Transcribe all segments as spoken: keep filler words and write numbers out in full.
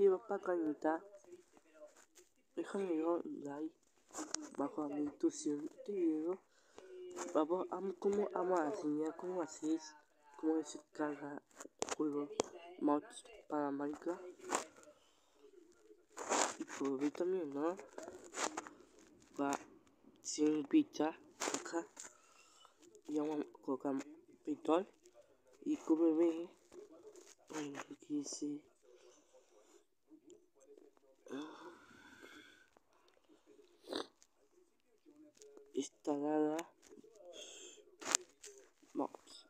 suscribas para canita. Déjame un like bajo a mi intuición este video. Vamos a como vamos a enseñar cómo hacer, cómo se carga juego mods para Minecraft. Y por ver también, ¿no? Va sin pizza acá. Y vamos a colocar pintor. Y como ven, aquí dice instalada mods.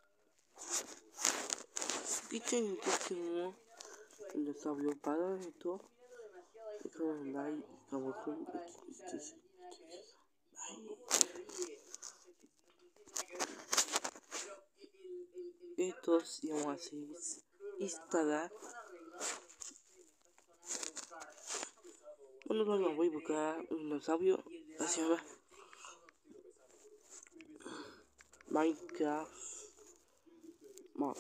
Dicen que tengo un desarrollo para esto. Déjame un like y como con estos y vamos a hacer instalar. Bueno, no voy a buscar un dinosaurio hacia Minecraft mod.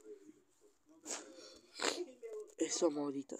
Eso modita.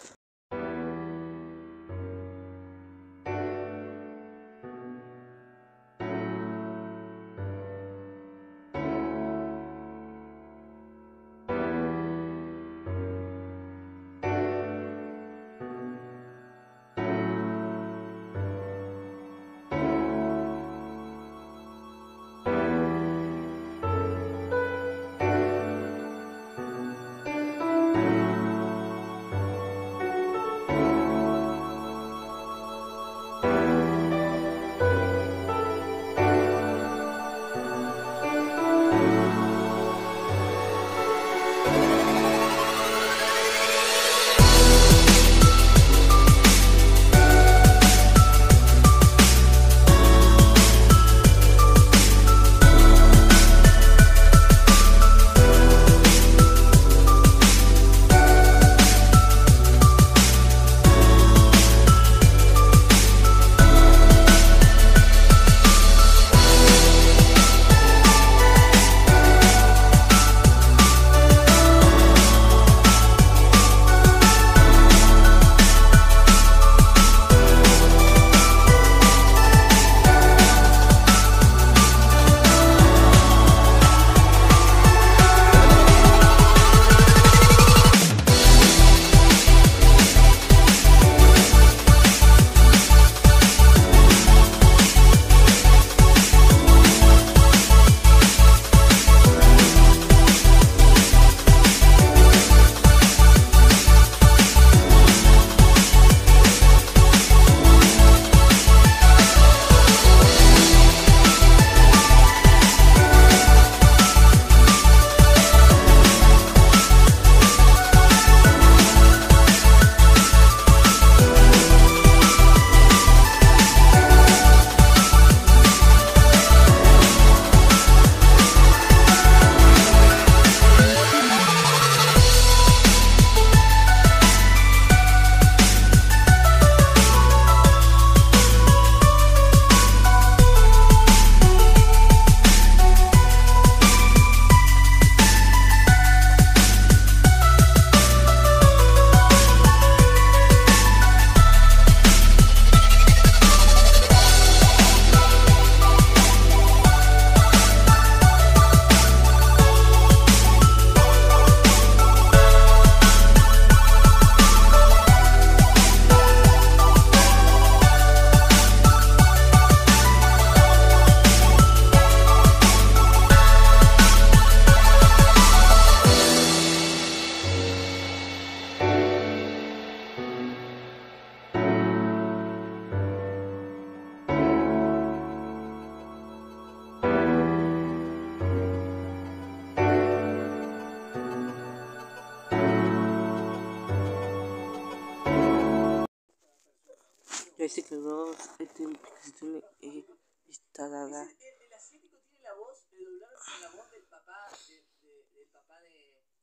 Ya se quedó esta aplicación instalada. El, el asiático tiene la voz, le doblaron con la voz del papá, de, de, del papá de,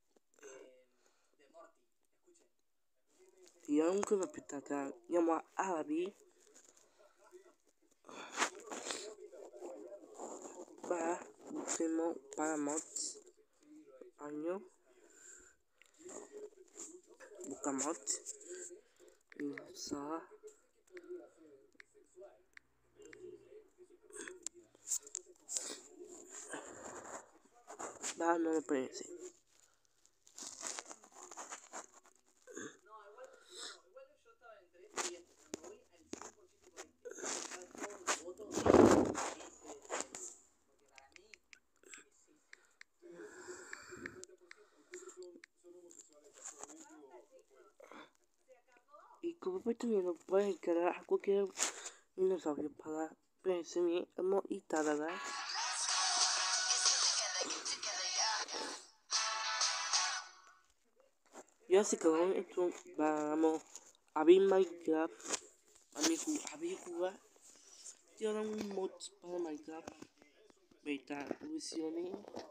de, de Morty. Escuchen. Y aunque me pita acá, llamo a Abby para busquemos para mods año buscamos y usar ah, no me parece. Y como pues también lo puedes encargar a cualquier dinosaurio para pensar y tal. Y así que con esto vamos a abrir Minecraft. A mi abrir jugar. Tiene un mod para Minecraft. Beta versiones.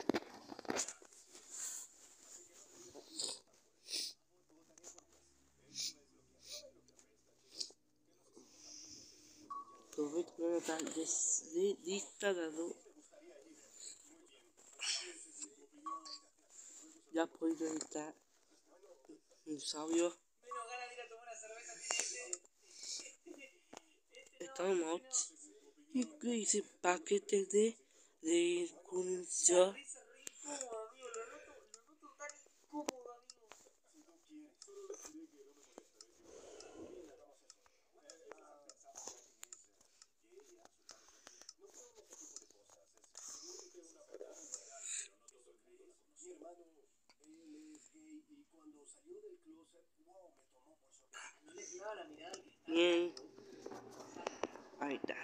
Todo esto no está instalado. Ya puedo editar dinosaurios. Menos ganas de ir a tomar una cerveza tiene este. Estamos mods. Y que dice paquete de recursos. Bien. Ahí está.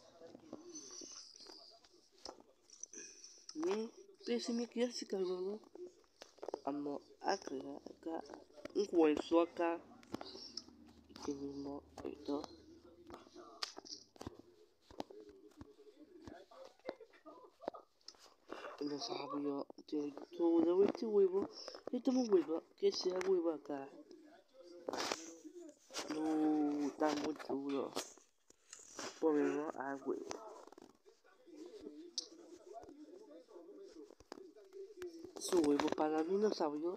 Bien. Pero me queda se cargando. Vamos a crear acá un hueso acá. Y tenemos esto. El dinosaurio tiene todo este huevo. Este es un huevo que sea huevo acá. No, está muy chulo. Ponemos al huevo. Su huevo para el dinosaurio.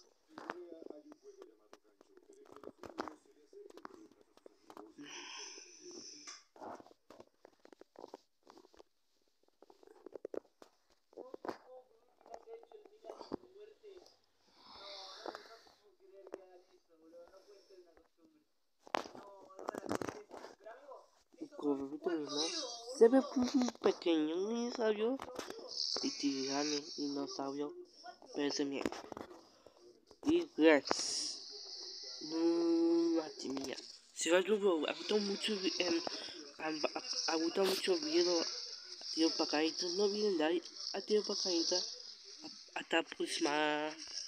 Se ve un pequeño dinosaurio y tirane dinosaurio, pero se me y gracias. No, mati mía. Si va a gustado mucho, ha gustado mucho el video. A tío Pacaíta, no olviden dar a tío Pacaíta. Hasta la próxima.